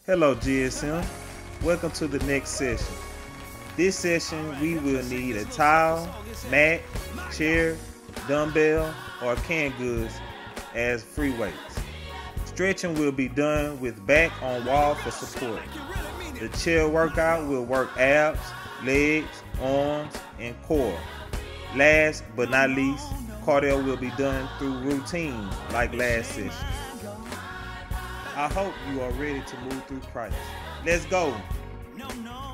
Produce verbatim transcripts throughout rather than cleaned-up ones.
Hello G S M, welcome to the next session. This session we will need a towel, mat, chair, dumbbell, or canned goods as free weights. Stretching will be done with back on wall for support. The chair workout will work abs, legs, arms, and core. Last but not least, cardio will be done through routine like last session. I hope you are ready to move through Christ. Let's go. No, no, no.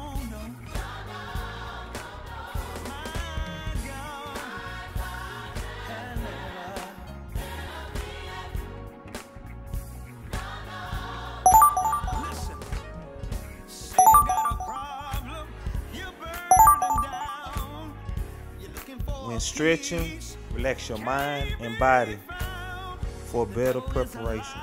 When stretching, relax your mind and body for better preparation.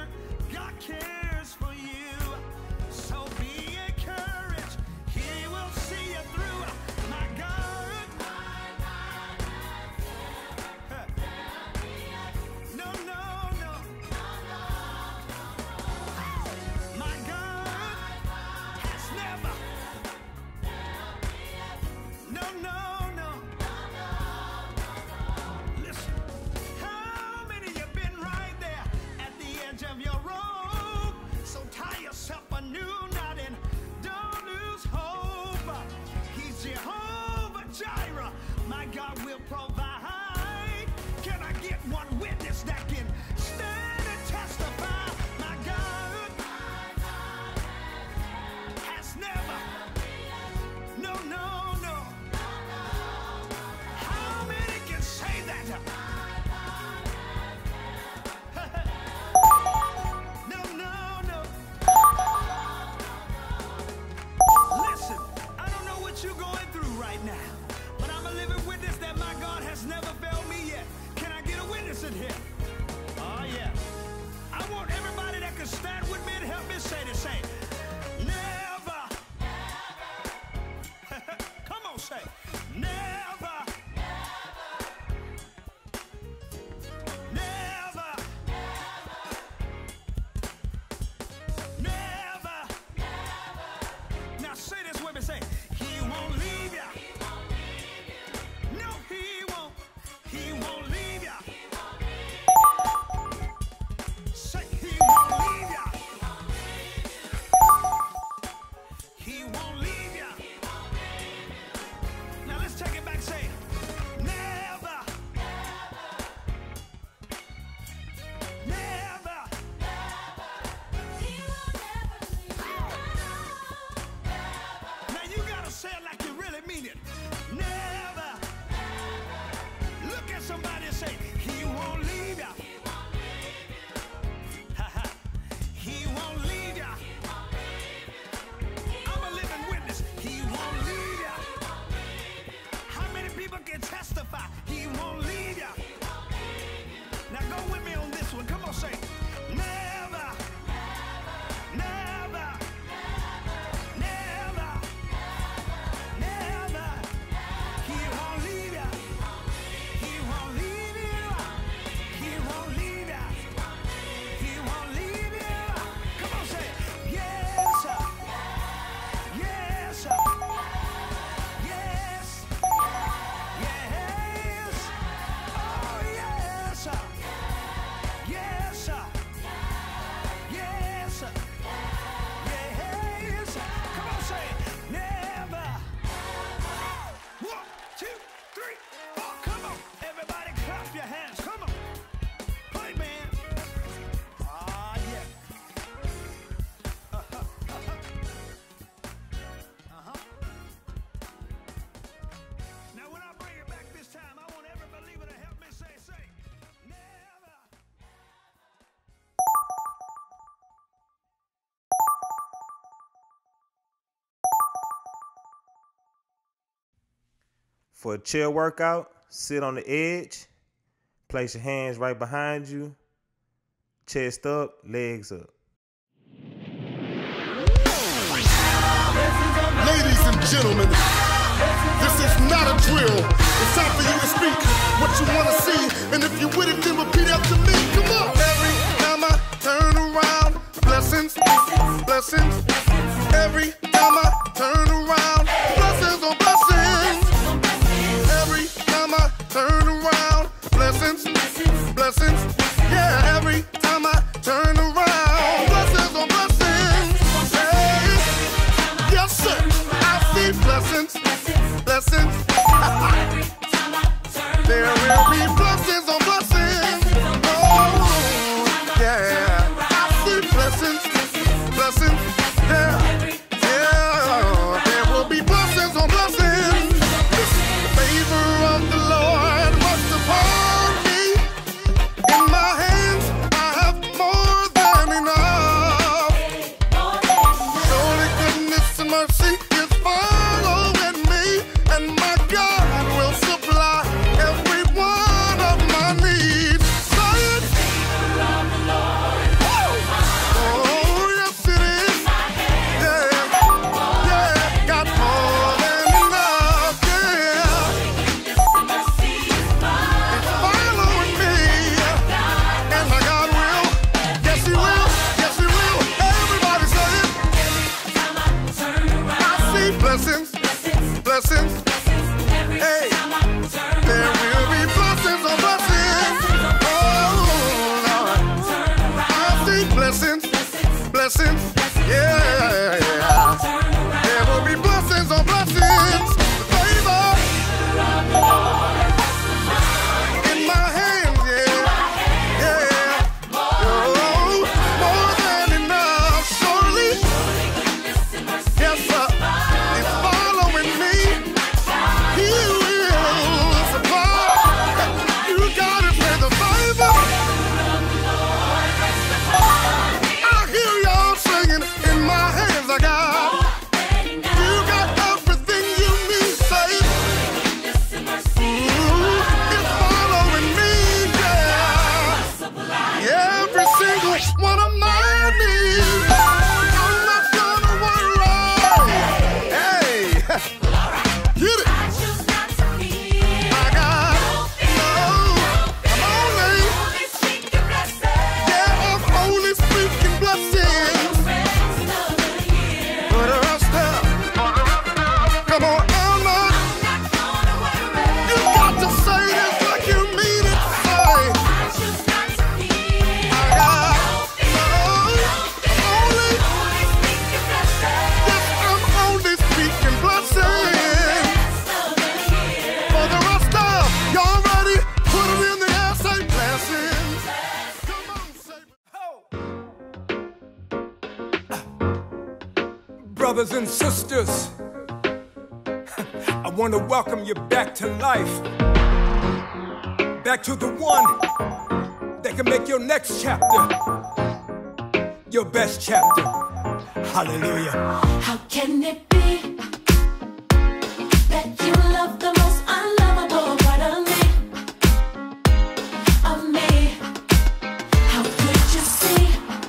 For a chair workout, sit on the edge, place your hands right behind you, chest up, legs up. Ladies and gentlemen, this is not a drill. It's time for you to speak what you want to see, and if you're with it, then repeat after me. Come on. Every time I turn around, blessings, blessings. blessings. Every time I turn around, blessings on blessings. Every time I turn around, blessings, blessings. Yeah, every time I turn around, blessings on blessings. Hey, yes sir, I see blessings, blessings. There will be blessings on blessings. Oh, yeah, I see blessings, blessings. Yeah, yeah, there will be blessings on blessings. The favor of the Lord rests upon me. In my hands, I have more than enough. Surely goodness and mercy is following me, and my God will supply every one of my needs. Say it. Oh, yes it is. Yeah, yeah, got more than enough. Yeah, it's following me, and my God will. Yes he will. Yes he will. Everybody say it. I see blessings, blessings. Hey, there will be blessings on blessings. Oh Lord, I see blessings, blessings. Yeah, yeah. There will be blessings on blessings. Favor in my hands. Yeah, yeah. Oh, more than enough. Surely, yes sir, it's following me. He will supply. You gotta pay the favor. I hear y'all singing. In my hands I got. You got everything you need, say it. Ooh, it's following me, yeah. Every single one of my needs. I'm not gonna worry. Hey, get it. I got no. I'm only, yeah, I'm only speaking blessings for the rest of. Come on, I'm not. You got to say this like you mean it. Say, I got no. Only, yes, I'm only speaking blessings for the rest of. Y'all ready? Put it in the air, say blessings. Come on, say. Brothers and sisters, I want to welcome you back to life. Back to the one that can make your next chapter your best chapter. Hallelujah. How can it be that you love the most unlovable part of me? Of me? How could you see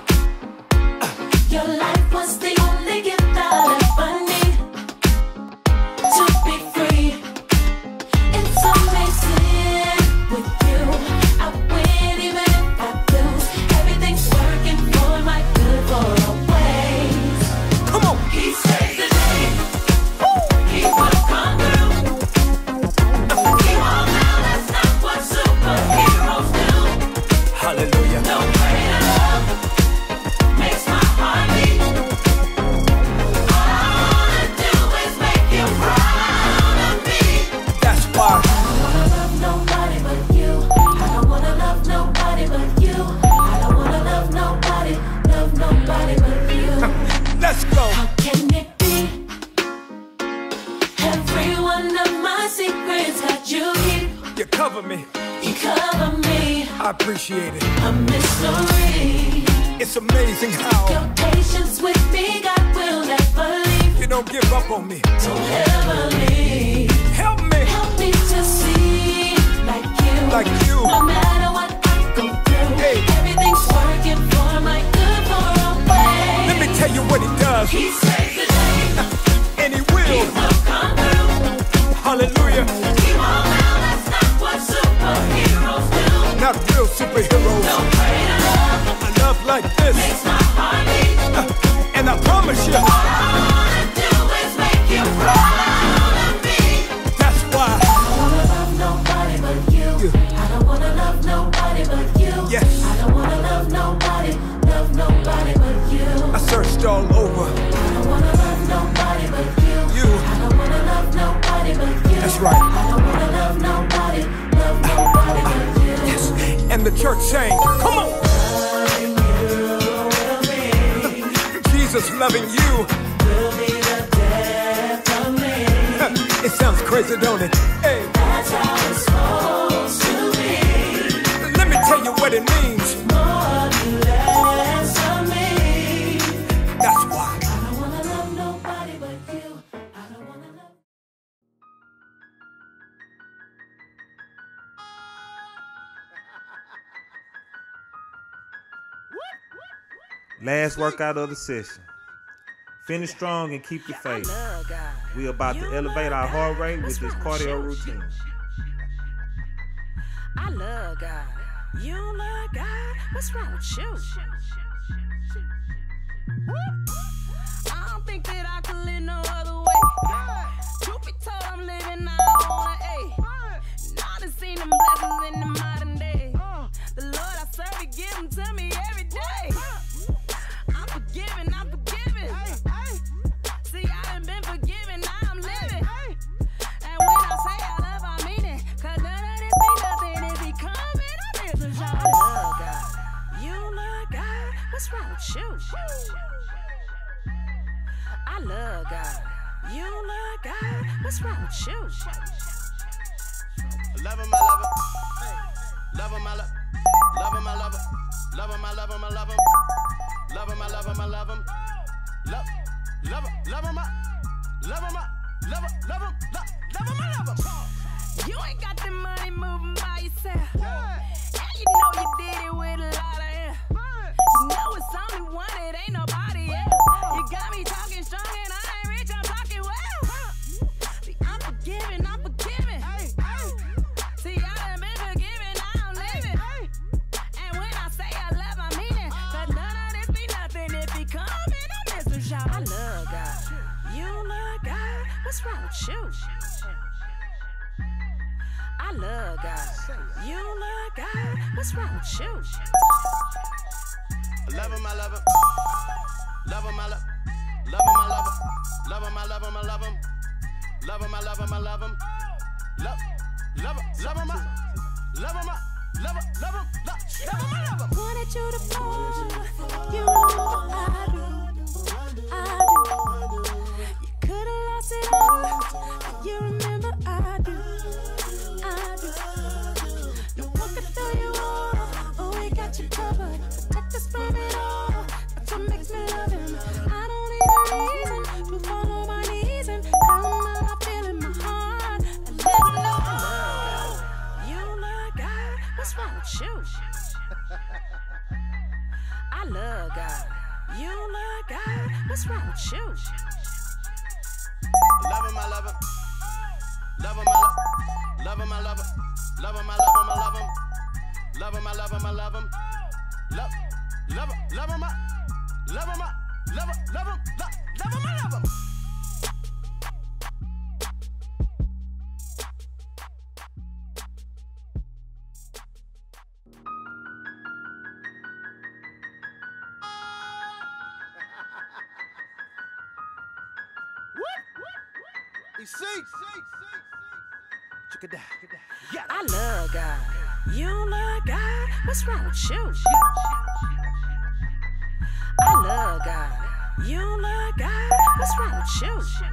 your life was the only gift I'll ever need to be free? It's amazing with you. I win even if I lose. Everything's working for my good for always. Come on. He saved the day. He will come through. He won't now, that's not what superheroes do. Hallelujah. No greater love makes my heart beat. All I wanna do is make you proud of me. That's why. I don't wanna love nobody but you. I don't wanna love nobody but you. I don't wanna love nobody, love nobody but you. Let's go. How can it be? Every one of my secrets that you keep, You cover me. you cover me. I appreciate it. A mystery. It's amazing how Your patience with me, God will never leave. you don't give up on me. Don't ever leave. Help me. Help me to see like you. Like you. No matter what I go through, Hey. everything's working for my good for always. Let me tell you what he does. He saved the day. And he will. He will come through. Hallelujah. He won't now, that's not what superheroes do. Not real superheroes. No greater love A love like this. makes my heart beat. And I all over. I don't wanna love nobody but you. You. I don't wanna love nobody but you. That's right. I don't wanna love nobody, love nobody but you. Yes. And the church saying, come on. Loving you will be, Jesus loving you. will be the death of me. It sounds crazy, don't it? Hey. That's how it's supposed to be. Let me tell you what it means. More you less of me. That's why. I don't wanna love nobody but you. I don't wanna love. Last workout of the session. Finish strong and keep your faith. Love God. We're about to elevate our heart rate with this cardio routine. I love God. You don't love God? What's wrong with you? I don't think that I could live no other way. Truth be told, I'm living now on a Now I done seen them blessings in the modern day. The Lord I serve, He give them to me every day. I'm forgiven, I'm forgiven. See, I done been forgiven, now I'm living. And when I say I love, I mean it. Cause none of this ain't nothing if He coming, I'm missing y'all. I love God. You don't love God? What's wrong with you? I love God. You don't love God? What's wrong with you? Love him, I love him. Love him, I love Love him, I love him. Love him, I love him, I love him. Love him, I love him, I love him. Love, love him, love him, I love him, I love him, love him, love, love him, I love him. You ain't got the money moving by yourself. And you know you did it with a lot of air. You know it's only one, it ain't nobody else. You got me talking strong and I ain't rich, I'm talking well. See, I'm forgiving, I'm forgiving. See, I done been forgiven, now I'm living. And when I say I love, I mean it. Cause none of this be nothing if He coming, I'm missing y'all. I love God. You don't love God? What's wrong with you? I love God. You don't love God? What's wrong with you? Love him, I love him. Love him, I love Love him, I love him. Love him, I love him, I love him. Love him, I love him, I love him. Love, love him, love him, I love him, I love him, love him, love, love him, I love him. Wanted you to fall. You know I do. I do. You could have lost it all. But you remember I do. I do. No one can throw you off. Oh, we got you covered. Protect us from it all. That's what makes me love him. I don't need a reason to fall on my knees and come out. I feel in my heart. And let him know I love God. You don't love God? What's wrong with you? I love God. You don't love God? What's wrong with you? Love him, I love him. Love him, I love Love him, I love him. Love him, I love him, I love him. Love him, I love him, I love him. Love, love him, love him, I love him, I love him, love him, love, love him, I love him. You see? Check it out. Yeah. I love God. You don't love God? What's wrong with you? I love God. You don't love God? What's wrong with you?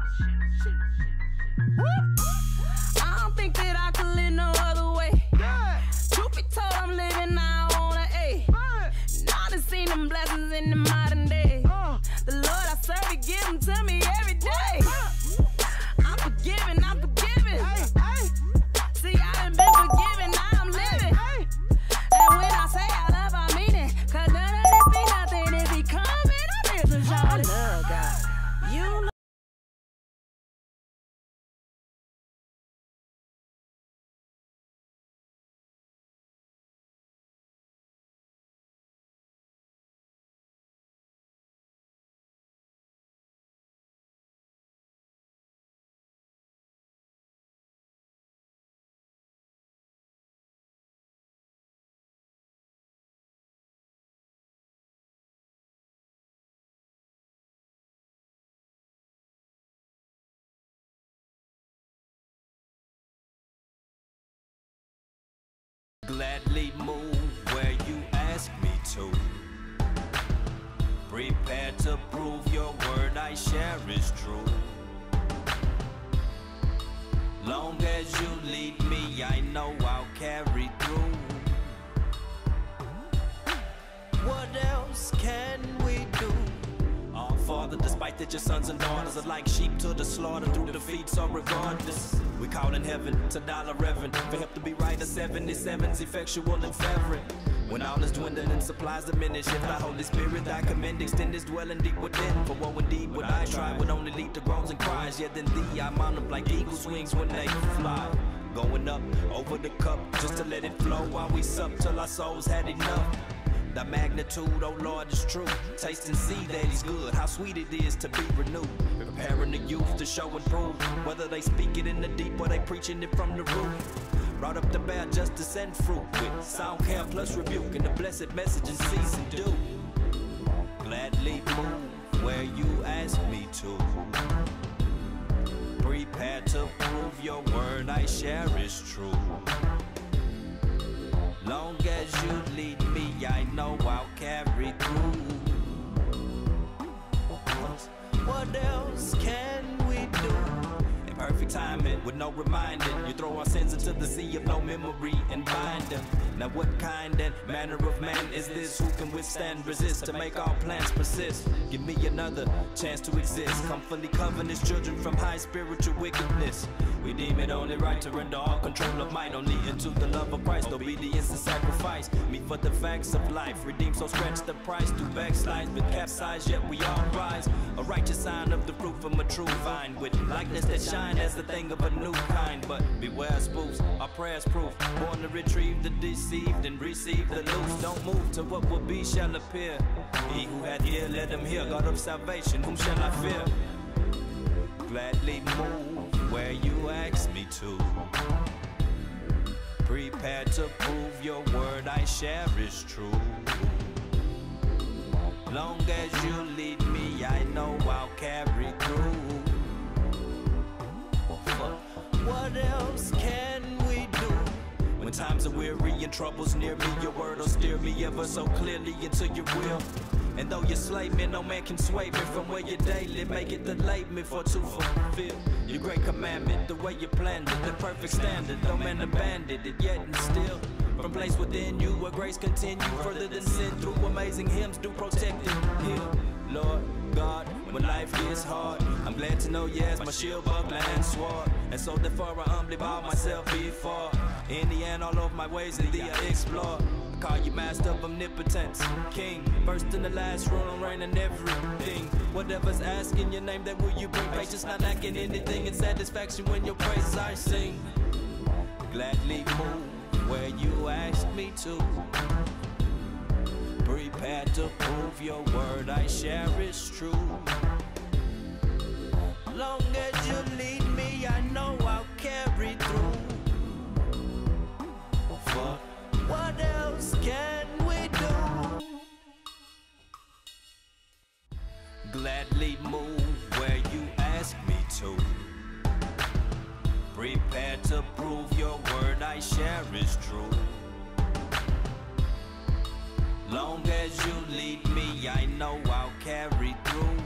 I don't think that I could live no other way. Truth be told, I'm living now on a A. Now I done seen them blessings in the modern day. The Lord I serve, He give them to me every day. I'm forgiven, I'm forgiven. See, I done been forgiven, now I'm living. And when I say I love, I mean it. Cause none of this be nothing if He coming, I'm missing y'all. I love God. You Gladly move where you ask me to. Prepare to prove your word I share is true. Long as you lead me, I know I'll carry through. What else can we do? Our Father, despite that your sons and daughters are like sheep to the slaughter through defeat, so regardless, we call in heaven to dollar reverend for help to be right. A seventy-seven's effectual and fervent. When all is dwindling and supplies diminish, if the Holy Spirit I commend, extend His dwelling deep within. For woe indeed what I try would only lead to groans and cries. Yet then thee I mount up like eagle's wings when they fly. Going up over the cup just to let it flow while we sup till our souls had enough. The magnitude, oh Lord, is true. Taste and see that He's good. How sweet it is to be renewed. Preparing the youth to show and prove, whether they speak it in the deep or they preaching it from the roof. Brought up to bear justice and fruit with sound care plus rebuke and the blessed message in season due. Gladly move where you ask me to. Prepare to prove your word I share is true. Long as you lead me, I know I'll carry through. What else can we do? In perfect timing, with no reminding, you throw our sins into the sea of no memory and bind them. Now what kind and manner of man is this who can withstand, resist, to make all plans persist? Give me another chance to exist. Come fully cover His children from high spiritual wickedness. We deem it only right to render all control of might only into the love of Christ, obedience and sacrifice. Me for the facts of life, redeem so scratch the price. Through backslides, but capsize, yet we all rise. A righteous sign of the fruit from a true vine, with likeness that shine as the thing of a new kind. But beware spoofs, our prayers proof, born to retrieve the deceived and receive the loose. Don't move to what will be shall appear. He who hath ear, let him hear. God of salvation, whom shall I fear? Gladly move where you ask me to. Prepare to prove your word I share is true. Long as you lead me, I know I'll carry through. What else can we do? When times are weary and troubles near me, your word will steer me ever so clearly into your will. And though you slay me, no man can sway me from where you daily make it delay me for to fulfill your great commandment, the way you planned it, the perfect standard. No man abandoned it yet and still. From place within you where grace continue further than sin, through amazing hymns do protect and heal. Lord God, when life gets hard, I'm glad to know yes, my shield, buckler and sword. And so therefore I humbly bow myself before. In the end, all of my ways in thee I explore. I call you master of omnipotence, king, first and the last, rule and reign in everything. Whatever's asking your name, that will you bring. Patience not lacking anything, and satisfaction when your praises I sing. Gladly move where you ask me to. Prepare to prove your word I share is true. Long as you lead me, I know I'll carry through. For what else can we do? Gladly move where you ask me to. Prepare to prove your word I share is true. Long as you lead me, I know I'll carry through.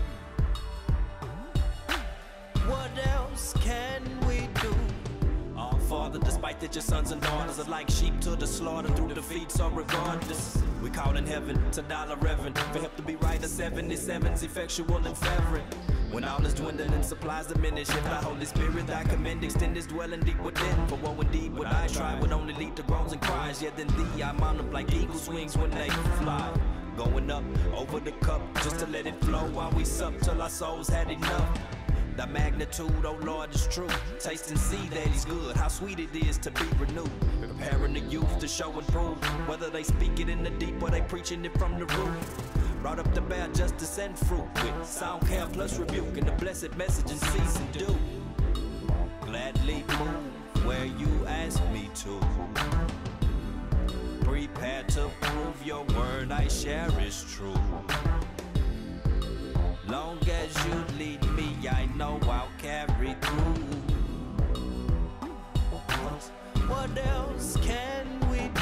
What else can we do? Our Father, despite that your sons and daughters are like sheep to the slaughter through defeat, so regardless, we call in heaven to dollar reverend for help to be right. A seventy-seven's effectual and fervent. When all is dwindling and supplies diminish, if the Holy Spirit I commend, extend His dwelling deep within. For woe indeed what I try would only lead to groans and cries. Yet then thee I mount up like eagle's wings when they fly. Going up over the cup just to let it flow while we sup till our souls had enough. The magnitude, oh Lord, is true. Taste and see that He's good. How sweet it is to be renewed. Preparing the youth to show and prove, whether they speak it in the deep or they preaching it from the roof. Brought up to bear justice and fruit with sound care plus rebuke and the blessed message in season due. Gladly move where you ask me to. Prepare to prove your word I share is true. Long as you lead me, I know I'll carry through. What else can we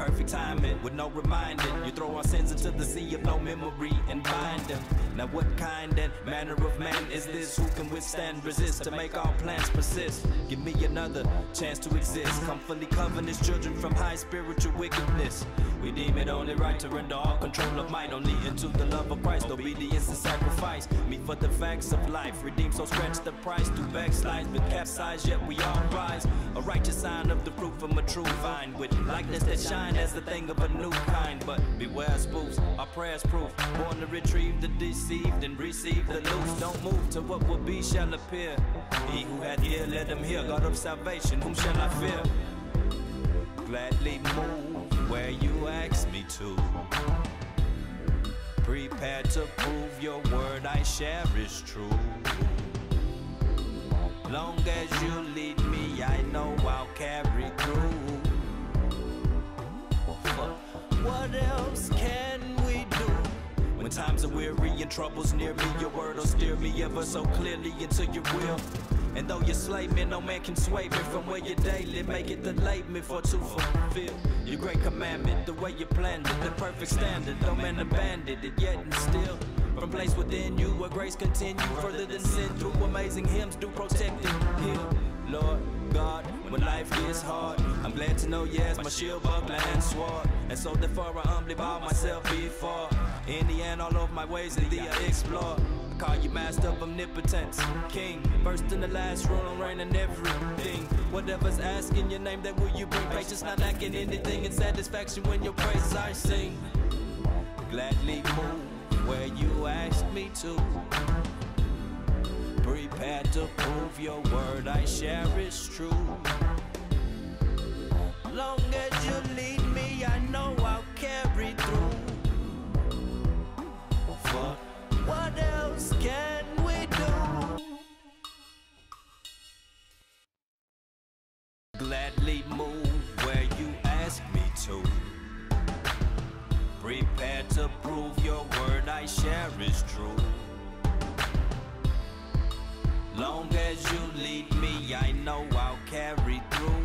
perfect timing, with no reminding. You throw our sins into the sea of no memory and bind them. Now what kind and manner of man is this? Who can withstand, resist, to make our plans persist? Give me another chance to exist. Come fully cover his children from high spiritual wickedness. We deem it only right to render all control of might only into the love of Christ. Obedience and sacrifice, meet for the facts of life. Redeem, so stretch the price to backslide, but capsize, yet we all rise. A righteous sign of the fruit from a true vine, with likeness that shine as the thing of a new kind. But beware spoofs, our prayers proof, born to retrieve the deceived and receive the loose. Don't move to what will be shall appear. He who hath ear, let him hear. God of salvation, whom shall I fear? Gladly move where you ask me to. Prepared to prove your word I share is true. Long as you lead me, I know I'll carry through. What else can we do? When times are weary and troubles near me, your word will steer me ever so clearly into your will. And though you slay me, no man can sway me from where you daily make it delay me for to fulfill your great commandment. The way you planned it, the perfect standard, no man abandoned it yet and still. From place within you where grace continue further than sin, through amazing hymns do protect and heal. Lord God, when life gets hard, I'm glad to know yes, my shield, buckler, and sword. And so therefore I humbly bow myself before. In the end, all of my ways in thee I explore. I call you master of omnipotence, king, first and the last, rule and reign in everything. Whatever's asking your name, that will you bring. Patience, not lacking anything, and satisfaction when your praises I sing. Gladly move where you ask me to. Prepared to prove your word I share is true. Long as you lead me, I know I'll carry through. For what else can we do? Gladly move where you ask me to. Prepared to prove your word I share is true. Long as you lead me, I know I'll carry through.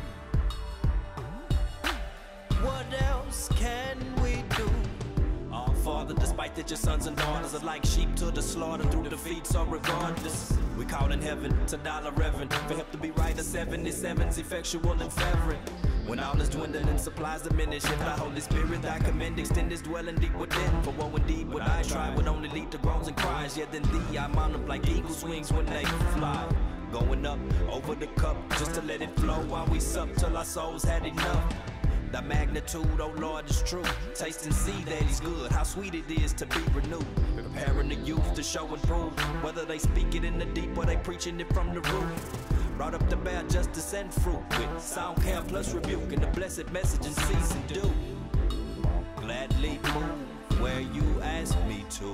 What else can we do? Our Father, despite that your sons and daughters are like sheep to the slaughter, through defeat, so regardless, we call in heaven to dollar reverend for help to be right. A seventy-seven's effectual and fervent. When all is dwindling and supplies diminish, if the Holy Spirit I commend, extend his dwelling deep within. For woe indeed what I try would only lead to groans and cries. Yet in thee I mount up like eagle swings when they fly. Going up over the cup just to let it flow while we sup till our souls had enough. The magnitude, oh Lord, is true. Taste and see that he's good, how sweet it is to be renewed. Preparing the youth to show and prove, whether they speak it in the deep or they preaching it from the roof. Brought up to bear justice and fruit, with sound care plus rebuke and the blessed message and cease and do. Gladly move where you ask me to.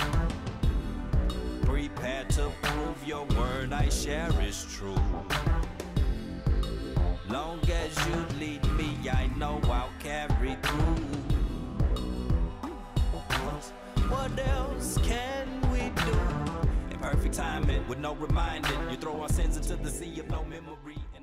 Prepared to prove your word I share is true. Long as you lead me, I know I'll carry through. What else can we do? In perfect timing, with no reminding, you throw our sins into the sea of no memory.